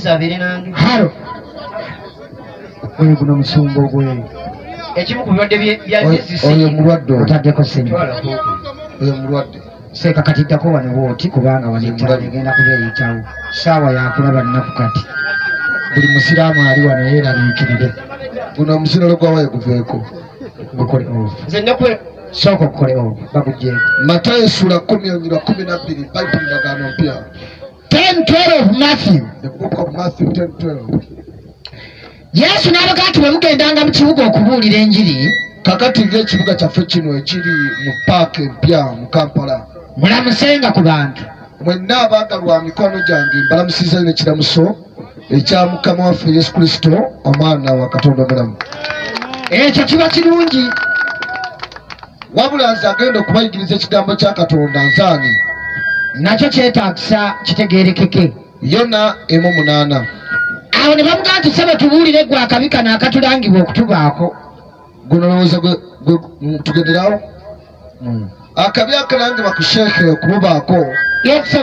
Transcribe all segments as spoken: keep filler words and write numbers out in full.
Yesu abiri nange. Halo. Oyo guno musumba ogwe. Ekimu ku birwadde bya Yesu. Oyo mulwadde otaddeko ssente. Oyo mulwadde. Seeka kati ddako wano wooti kubanga wano ettaala egenda kubeeyitawo. Saawa yakulaba nnaku kati. Buli musiraamu ali wano yeeraliikirire. Guno omusiralo gwawaye guveeko. Gukole ovu. Nze nnakwe sooka okukole ovu baguggyeeko. Matayo sura kumi onyira kumi na bbiri Bayibuli ndagaano mpya. ten twelve Matthew. The book of Matthew ten twelve. Yesu n'abaga ati bwe mugendanga mu kibuga okubuulira enjiri. Kakati ng'ekibuga kyaffe kino ekiri mu paaka empya mu Kampala. Mulamusenga ku bantu. Mwenna abaagalwa mikono gyange mbalamusiza n'ekiramuso ekya Mukama waffe Yesu Kristo omwana wa Katonda omulamu. Ekyo kiba kirungi. Wabula nze agenda okubayigiriza ekigambo kya Katonda nzaani. Nakyo kyetaagisa kitegeerekeke. Yona emu munaana. Awo ne bamugaa nti ssebo tubuulire gwe akabi kano akatulangibwa okutubaako. Guno lowooza tugenderawo. Akabi akalangibwa ku sheeke okumubaako. Yesu.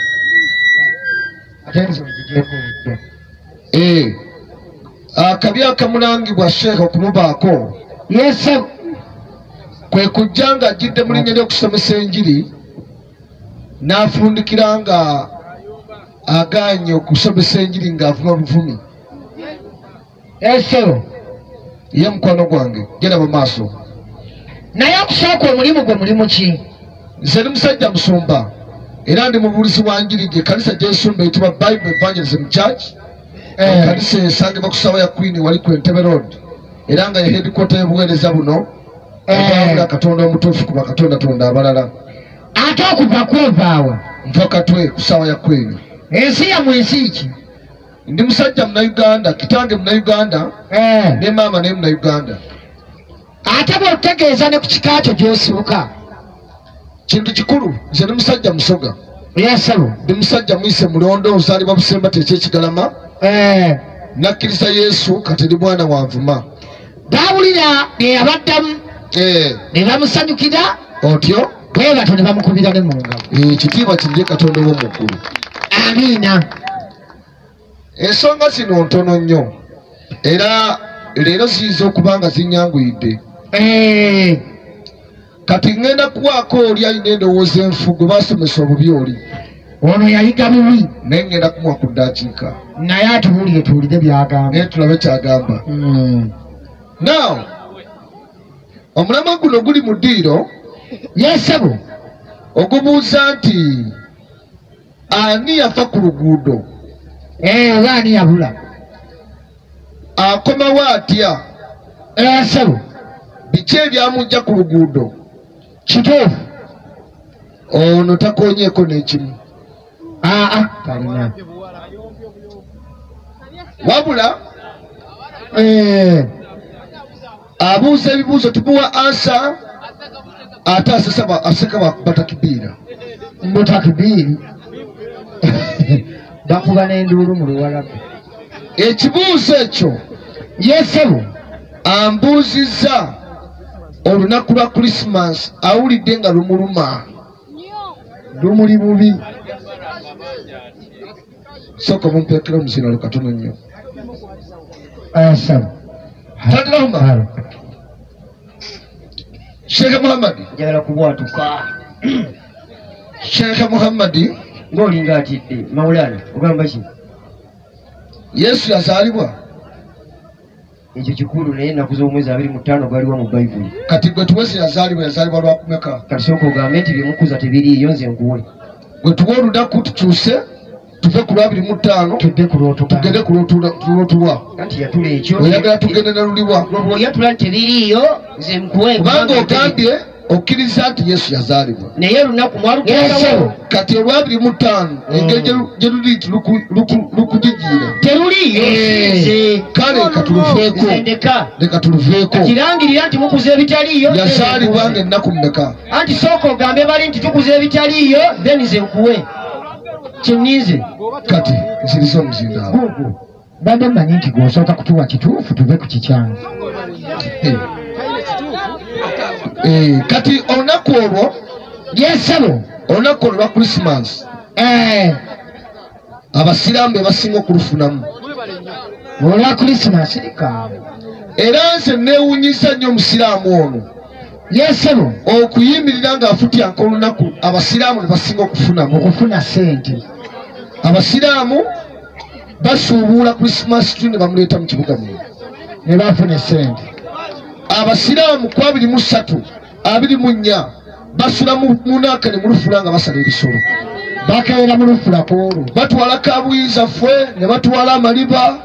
Eh. Akabi akamulangibwa sheeke okumubaako. Yesu. Kwe kujja nga ajjidde mu linnya ly'okusomesa enjiri n'afundikira nga agaanye okusomesa enjiri ng'avuma buvumi. Yesu. Ye mukwano gwange genda mu maaso. Naye okusooka omulimu gwe mulimu ki? Nze ndi musajja musumba era ndi mubuulizi wa njiri gye kanisa gy'ensumba eyitibwa Bible Evangelism Church. Kanisa esangibwa ku ssaawa ya Queen wali ku Entebbe Road era nga ye headquarter y'obuweereza buno obwabula Katonda omutuufu ku bakatondatonda abalala. Ate okuva kwevaawa nva katwe ku ssaawa ya Queen. Ensi yammwe ensi ki? Ndi musajja Munnayuganda, kitange Munnayuganda ne maama naye Munnayuganda. Ate bw'otegeeza ne ku kika kyo gy'osibuka kintu kikulu. Nze ndi musajja Musoga. Yesu. Ndi musajja Mwise Mulondo ozaalibwa Busemba eky'ekigalama. Nakkiriza Yesu kati ndi mwana wa Nvuma. Baawulira bye yabaddamu ne bamusanyukira otyo bwe batyo ne bamukubira ne mu ngabo. Ekitiibwa kirye Katonda w'omu ggulu. Amiina. Ensonga zino ntono nnyo era leero ziyinza okuba nga zinyanguyidde. Kati ngenda kuwaako oli alina endowooza enfu gwe baasomesa obubi oli. Ono yayiga bubi. Naye ngenda kumuwa ku ddakiika. Naye atubuulire tuwulire by'agamba. Naye tulabe ky'agamba. Now, omulamwa guno guli mu ddiiro. Yesu. Ogubuuza nti ani yafa ku luguudo? Oba ani yabula? Akomawo atya? Yesu. Biki ebyamujja ku luguudo? Kituufu. Ono takoonyeeko n'ekimu. Aa talina. Wabula abuuza ebibuuzo tumuwa ansa ate asesaba aseka bakuba takibiira. Mbu takibiiri. Bakuba n'enduulu mu Luwalabu. Ekibuuzo ekyo Yesu ambuuzizza olunaku lwa Christmas awulidde nga lumuluma. Lumuli bubi. Sooka mumpeekera omuzino katono nnyo. Yesu. Tadlamba. Sheikh Muhammad. Njagala kubwatuka. Sheikh Muhammad. Ng'olinga atidde Mawulana ogamba ki? Yesu yazaalibwa. Ekyo kikulu naye ennaku z'omwezi abiri mu ttaano gwaliwo mu Bayibuli. Kati gwe tuwezi yazaalibwa yazaalibwa lwakumeka? Kati sooka ogambe nti byemukuza tebiriiyo nze nkuwe. Gwe tuwa olunaku tukyuse tuve ku lwabiri mu ttaano tudde ku lwotuka tugende ku lwotuwa. Anti yatula ekyo. Oyagala tugende ne luliwa. Bw'oyatula nti tebiriiyo nze nkuwe. Kubanga ogambye okkiriza nti Yesu yazaalibwa. Naye olunaku mwalugeerawo. Kati olwabiri mu ttaano engeri gye luli nti lukugigiira teruliyo. Kale katuluveeko. Leka tuluveeko. Kirangirira nti mukuza ebitaliiyo. Yazaalibwa ng'ennaku mmeka? Anti sooka ogambe bali nti tukuza ebitaliiyo then nze nkuwe. Kinnize. Kati nsiriza omuzinda awo. Badde mmanyi nti gw'osooka kutuwa kituufu tuve ku kikyangu. Kati olunaku olwo Yesu olunaku olwo lwa Christmas abasiraamu be basinga okulufunamu olwa Christmas lika era nze neewuunyisa nnyo omusiraamu ono yesebo okuyimirira ng'afutyanka olunaku abasiraamu ne basinga okufunamu okufuna sente. abasiraamu basuubuula Christmas tree ne bamuleeta mu kibuga muno ne bafuna sente. abasiraamu ku abiri mu ssatu abiri mu nnya basula mu munaaka ne mulufula nga basala ebisolo bakeera mu lufula kwolwo batwala kaabuyinza ffe ne batwala amaliba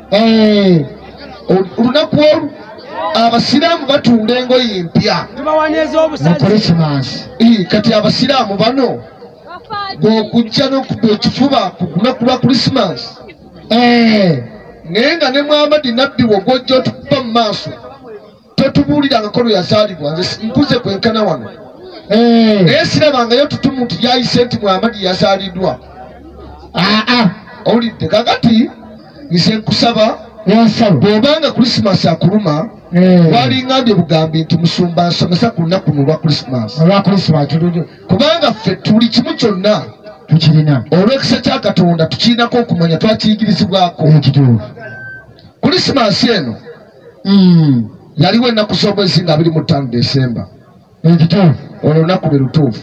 olunaku olwo abasiraamu batunda engoye empya mu Christmas. kati abasiraamu bano bw'okujja n'okuba ekifuba ku lunaku lwa Christmas naye nga ne Muhammad nabbi bw'ogwojja otukuba mu maaso totubuulira ngakolo yazaalibwa nze mpuze kwenkana wano naye sirabangayo tutumu nti lyayise nti Muhammad yazaaliddwa owulidde kakati nze nkusaba bw'obanga Christmas akuluma walingambye bugambi nti musumba nsomesa ku lunaku luno lwa Christmas kubanga ffe tuli kimu kyonna tukirina olw'ekisa kya Katonda tukirinako okumanya twakiyigirizibwako. Christmas eno yaliwo ennaku z'omwezi nga abiri mu ttaano Desemba. olwo olunaku lwe lutuufu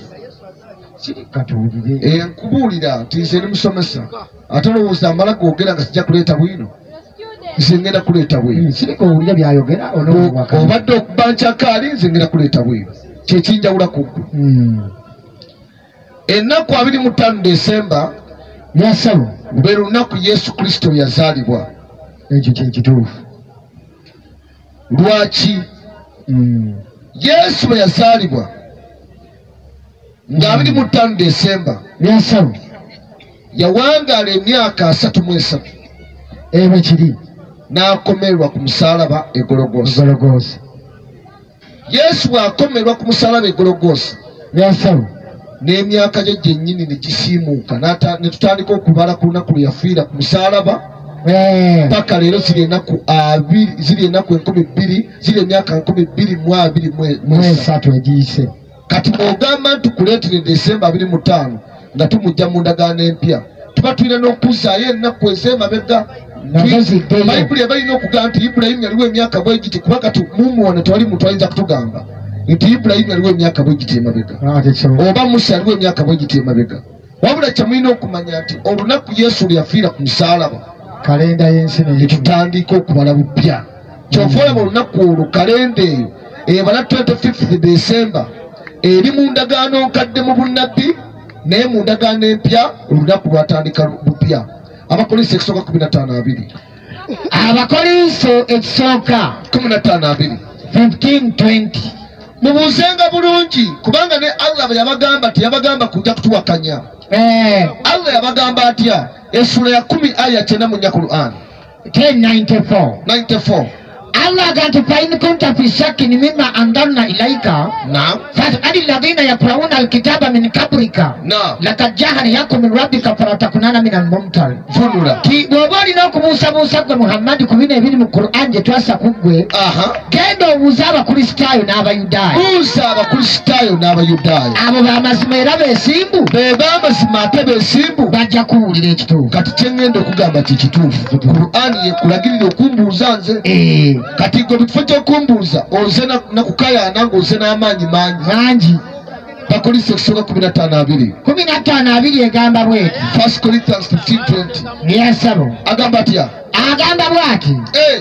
nkubuulira nti nze ndi musomesa ate olowooza amala googera nga sijja kuleeta bwino nze ngenda kuleeta bwino obadde okuba nkyakaali nze ngenda kuleeta bwino kyekinjawula kuggwe. ennaku abiri mu ttaano Desemba lwe lunaku Yesu Kristo yazaalibwa. ekyo kyekituufu. lwaki Yesu bwe yazaalibwa nga abiri mu ttaano Desemba yawangaala emyaka asatu mu esatu ebyo kiri n'akomerwa ku musaalaba e Gologoosa. Yesu bw'akomerwa ku musaalaba e Gologoosa n'emyaka gye gyennyini ne gisiimuuka ne tutandika okubala ku lunaku lwe yafiira ku musaalaba paka leero ziri ennaku abiri ziri ennaku enkumi bbiri ziri emyaka nkumi bbiri mu abiri mu esatu egiyise. kati bw'ogamba nti kuleetere Desemba abiri mu ttaano nga tumujja mu ndagaano empya tuba tulina n'okuzaayo ennaku ez'emabega. Bayibuli eba alina okugamba nti Ibulayimu yaliwo emyaka bwe giti kuba kati mumu wano tewali muntu ayinza kutugamba nti Ibulayimu yaliwo emyaka bwe giti emabega oba Musa yaliwo emyaka bwe giti emabega. wabula kyemulina okumanya nti olunaku Yesu lwe yafiira ku musaalaba kalenda y'ensi netutandika okubala bupya. kyova olaba olunaku olwo kalenda eyo ebala twenty-fifth December eri mu ndagaano nkadde mu bunnabbi naye mu ndagaano empya olunaku lwatandika bupya. Abakolinso ekisooka kumi na ttaano abiri Abakolinso ekisooka kumi na ttaano abiri fifteen twenty mubuuzenga bulungi kubanga ne Allah bwe yabagamba teyabagamba kujja kutuwakanya. Allah yabagamba atya? Essula ya kumi aya kyenda mu nnya Qur'an ten ninety-four ninety-four Allah ganti faini kunta fi shakkin mimma anzalna ilaika naam fas'al alladhina yaqra'una alkitaba min qablika naam laqad ja'a yakum min rabbika falatakunana min almumtar funula ki bw'obaali n'okubuusa buusa gwe Muhammad ku bino ebiri mu Qur'an gye twassa ku ggwe genda obuuza abakristaayo n'abayudaaya buuza abakristaayo n'abayudaaya abo b'amazima era beesimbu be b'amazima ate beesimbu bajja kuwulira ekituufu. kati kye ŋŋenda okugamba kikituufu Qur'an yekulagirira okumbuuza nze kati gwe bifo ky'okumbuuza oze nakukayaana ng'oze n'amaanyi mangi mangi. Bakolinso ekisooka kumi na ttaano abiri kumi na ttaano abiri egamba bweti First Corinthians fifteen twenty yesabo agamba atya? agamba bwati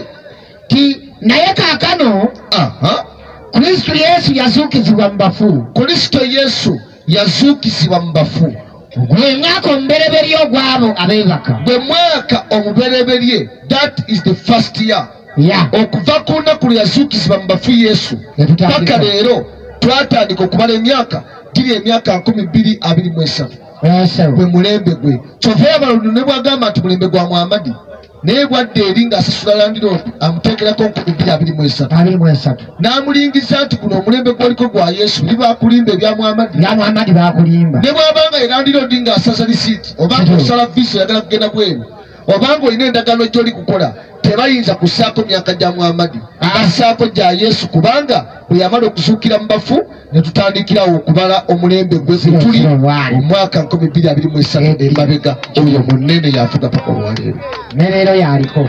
ti naye kaakano Kristo Yesu yazuukizibwa mu bafu. Kristo Yesu yazuukizibwa mu bafu gwe mwaka omubereberye ogw'abo abeebaka. gwe mwaka omubereberye that is the first year okuva ku lunaku lwe yazuukizibwa mu bafu Yesu paka leero twatandika okubala emyaka giri emyaka nkumi bbiri abiri mu esatu gwe mulembe gwe. kyova yabala luno ne bwagamba nti mulembe gwa Muhammad naye bwadde eri ng'asasula landiroodi amuteekerako nkumi bbiri abiri mu esatu n'amulingiza nti guno omulembe gwoliko gwa Yesu biri bakulimba ebya Muhammad bakulimba ne bw'abanga erandiroodi ng'asaza lisiiti oba ng'osala viisa oyagala kugenda bweru obanga olina endagaano gy'oli kukola tebayinza kussaako myaka gya Muhammadi bassaako gya Yesu kubanga bwe yamala okuzuukira mu bafu ne tutandikirawo okubala omulembe gwe gwe tuli omwaka nkumi bbiri abiri mu esatu emabega oyo munene yafuga paka olwaleero ne leero yaliko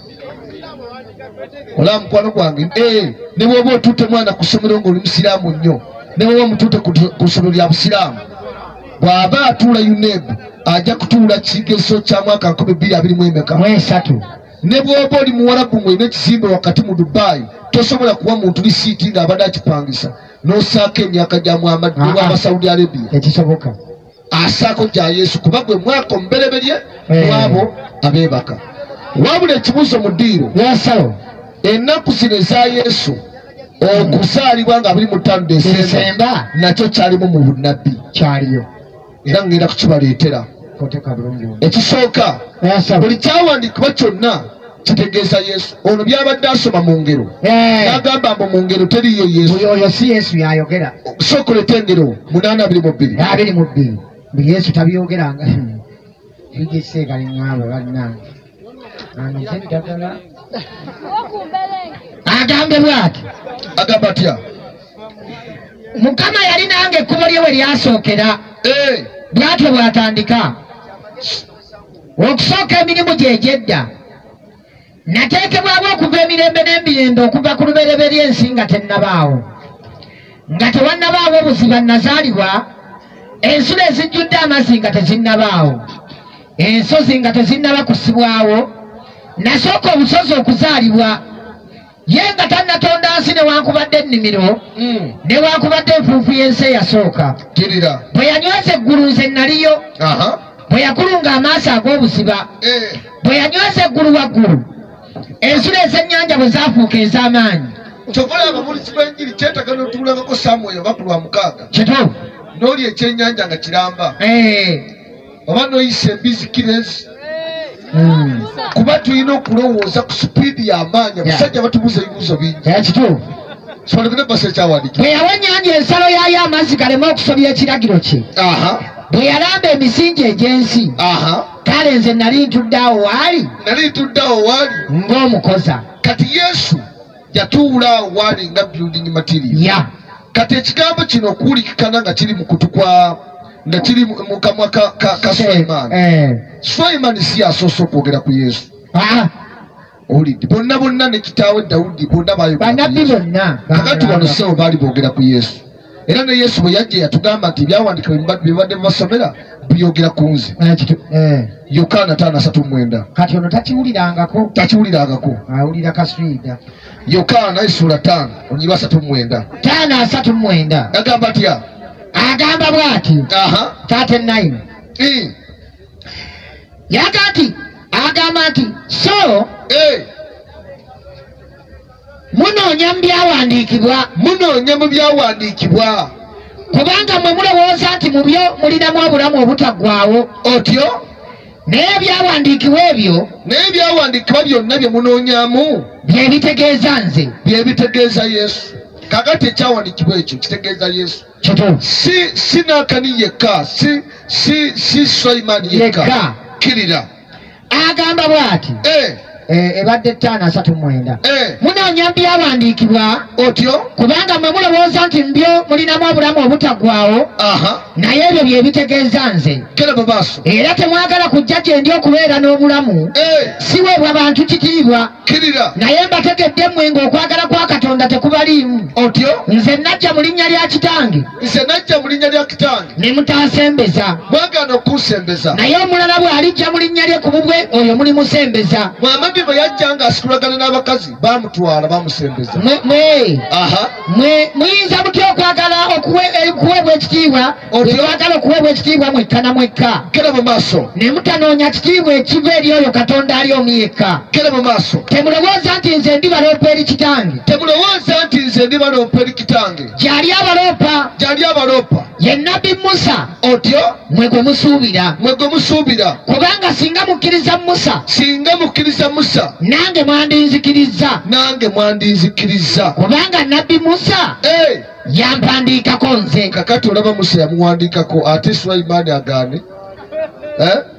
olaba mukwano gwange ne bwoba otuute mwana ku ssomero ng'oli musiraamu nnyo ne bwoba omutuute ku ssomero lya busiraamu bw'aba atuula yunebu ajja kutuula kigezo kya mwaka nkumi bbiri abiri mu emeka mu esatu ne bwoba oli muwarabu ng'olina ekizimbe wakati mu Dubai tosobola kuwa muntu lisiiti ng'abadde akipangisa n'ossaako emyaka gya Muhammad waba Saudi Arabia ekisoboka assaako gya Yesu kuba gwe mwaka omubereberye mwabo abeebaka wabula ekibuuzo mu ddiiro yasawo ennaku zino eza Yesu okuzaalibwa nga biri mu ttaano Desemba nakyo kyalimu mu bunnabbi kyaliyo era ngenda kukibaleetera ekisooka buli kyawandiikibwa kyonna kitegeeza Yesu ono byabadde asoma mu ngero n'agamba mbu mu ngero teriyo Yesu oyo si Yesu yayogera sooka oleeta engero munaana abiri mu bbiri abiri mu bbiri buli Yesu tabyogeranga bigiseekaliŋŋaabo bannange anize eddagala agambe bw'ati agamba atya Mukama yali nange ekkubo lye we lyasookera bw'atyo bw'atandika okusooka emirimu gye egy'edda nateekebwawo okuva emirembe n'emirembe okuva ku lubereberye ensi nga tennabaawo nga tewannabaawo obuziba nazaalibwa ensulo ezijjudde amazzi nga tezinnabaawo ensozi nga tezinnaba kusibwawo nasooka obusozi okuzaalibwa ye nga tannatonda nsi newankubadde ennimiro newankubadde enfuufu y'ensi eyasooka bwe yanyweza eggulu nze naliyo bwe yakulunga amaaso ag'obuziba bwe yanyweza eggulu waggulu ensulo ez'ennyanja bwe zaafuuka ez'amaanyi kyokola ababulizi b'enjiri kyetaaga n'otuulangako Samwiri oba ku lwa mukaaga kituufu n'oli ekyennyanja nga kiramba oba n'oyisa embizi kirezi kuba tulina okulowooza ku sipiidi y'amaanyi abasajja batubuuza ebibuuzo bingi ekituufu sobolekene basa ekyawandiikibwa bwe yawa ennyanja ensalo yaayo amazzi galeme okusobya ekiragiro kye bwe yalamba emisingi egy'ensi kale nze nali ntudde awo waali nali ntudde awo waali ng'omukoza kati Yesu yatuula awo waali nga building material ya kati ekigambo kino okuwulikikana nga kiri mu kutu kwa nga kiri mu kamwa ka Sulaimaani Sulaimaani si asoose okwogera ku Yesu olidde bonna bonna ne kitaawe Dawudi bonna bannabbi bonna kakati wano sewo baali boogera ku Yesu era ne Yesu bwe yajja yatugamba nti ebyawandiikibwa bye badde basomera byogera ku nze Yokaana ttaano asatu mu mwenda kati ono takiwulirangako takiwulirangako awulira kaswida Yokaana essula ttaano onyirwa asatu mu mwenda ttaano asatu mu mwenda agamba atya agamba bw'ati taate nine yaga nti agamba nti so munoonya mu byawandiikibwa munoonya mu byawandiikibwa kubanga mwe mulowooza nti mu byo mulinamu obulamu obutaggwaawo otyo naye ebyawandiikibwa ebyo naye ebyawandiikibwa byonna bye munoonyamu bye bitegeeza nze bye bitegeeza Yesu kakati ekyawandiikibwa ekyo kitegeeza Yesu si si Naakani yekka si si si Sulaimaani yekka kirira agamba bw'ati ebadde ttaano asatu mwenda munoonya mu byawandiikibwa otyo kubanga mwe mulowooza nti mu byo mulinamu obulamu obutaggwaawo naye ebyo bye bitegeeza nze era temwagala kujja gye ndi okubeera n'obulamu siweebwa bantu kitiibwa naye mbategedde mmwe ng'okwagala kwa Katonda tekubaliimu nze najja mu linnya lya kitange nze najja mu linnya lya kitange ne mutansembeza mwagaana okunsembeza naye omulala bw'alijja mu linnya lye ku bubwe oyo mulimusembeza Muhammadi bwe yajja nga asikulagana n'abakazi baamutwala baamusembeza mwe muyinza mutya okwagala okuweebwa ekitiibwa mwagala okuweebwa ekitiibwa mwekka na mwekka kera mu maaso ne mutanoonya kitiibwa ekiva eri oyo Katonda ali omu yekka kera mu maaso temulowooza nti nze ndibaloopa eri kitange temulowooza nti nze ndibaloopa eri kitange gyali abaloopa gyali abaloopa ye nnabbi Musa otyo mwe gwe musuubira mwe gwe musuubira kubanga singa mukkiriza Musa singa mukkiriza Musa nange mwandinzikiriza nange mwandinzikiriza kubanga nnabbi Musa yampandiikako nze kakati olaba Musa yamuwandiikako ate Sulaimaani agaane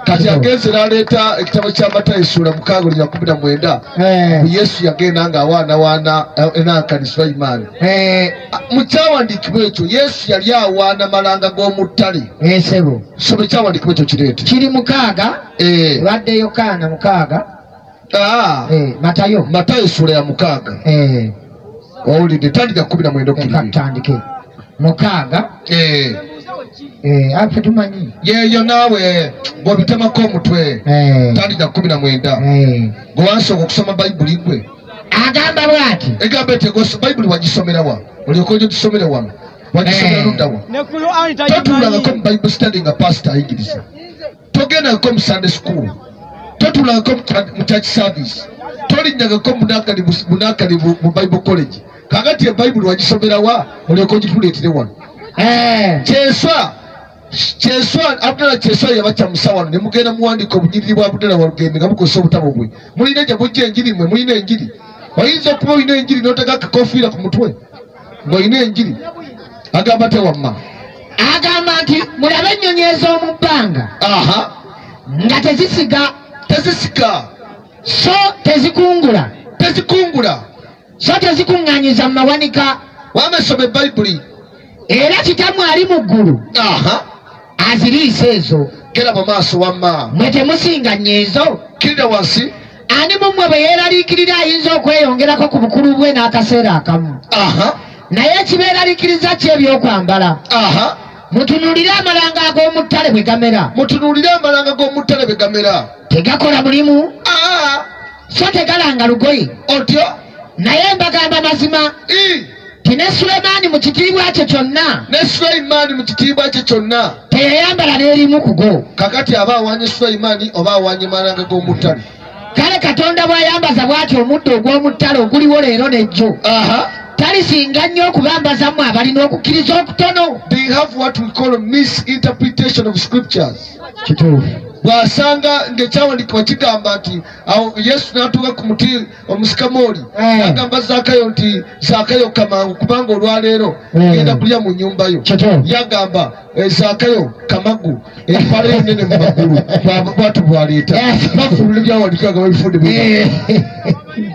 kati agenze n'aleeta ekitabo kya Matayo essula mukaaga lya kumi na mwenda Yesu yagenda ng'awaanawaana enanka Sulaimaani mu kyawandiikibwa ekyo Yesu yali awaana malanga g'omuttale sebo soma ekyawandiikibwa ekyo kireete kiri mukaaga wadde Yokaana mukaaga Matayo Matayo essula ya mukaaga owulidde tandika kumi na mwenda okutandike mukaaga afe tumanyi yeeyo naawe ng'obitemako omutwe tandika kumi na mwenda gwewansooka okusoma bayibuli gwe agamba bw'ati egamba eti bayibuli wagisomera wa olyoka ojo gisomere wano wagisomera ludda wa totuulangako mu bible study nga pastor ayigiriza togendangako mu sunday school totuulangako mu church service tolinnyangako munakali mu bible college kakati ebayibuli wagisomera wa olyoka ogituleetere wano kyeswa kyeswa Abdala kyeswa yabakya musawano ne mugenda muwandiika obunyiriri bwa Abdala Walugembe nga mukozesa obutabo bwe mulina gye mujja enjiri mwe mulina enjiri oyinza okuba olina enjiri n'otega akakofiira ku mutwe ng'olina enjiri agamba tewamma agamba nti mulabe ennyonyi ez'omu bbanga aha nga tezisiga tezisika so tezikungula tezikungula so tezikuŋŋaanyiza mu mawanika wamesoma ebayibuli era kitammwe ali mu ggulu aha aziriisa ezo gera mu maaso wamma mwe temusinga nnyo kirira wansi ani mu mmwe bwe yeeraliikirira ayinza okweyongerako ku bukulu bwe n'akaseera akamu aha naye ekibeeraliikiriza ki ebyokwambala aha mutunuulire amalanga ag'omu ttale bwe gamera mutunuulire amalanga g'omu ttale bwe gamera tegakola mulimu aa so tegalanga lugoye otyo naye mbagamba mazima ti ne Sulemaani mu kitiibwa kye kyonna ne Sulaimaani mu kitiibwa kye kyonna teyayambala n'erimu ku go kakati aba awanye Sulaimaani oba awanye malanga g'omu ttale kale Katonda bw'ayambaza bw'ati omuddo ogw'omu ttale oguliwo leero n'ejjo aha talisinga nnyo okubambazamu abalina okukkiriza okutono. They have what we call a misinterpretation of scriptures. Kituufu. Bwasanga ng'ekyawandiikibwa kigamba nti awo Yesu n'atuuka ku muti omusikamooli n'agamba Zaakayo nti Zaakayo kamangu kubanga olwaleero genda kulya mu nnyumba yo. Yagamba Zaakayo kamagu empale ennene mu magulu bwatu bwaleeta bafulula ebyawandiikibwa nga babifudde